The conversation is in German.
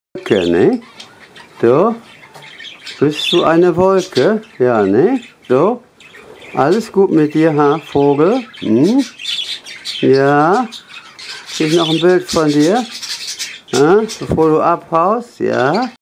Wolke, ne? So. Bist du eine Wolke? Ja, ne? So. Alles gut mit dir, ha, Vogel? Hm? Ja. Krieg ich noch ein Bild von dir? Ha? Bevor du abhaust? Ja.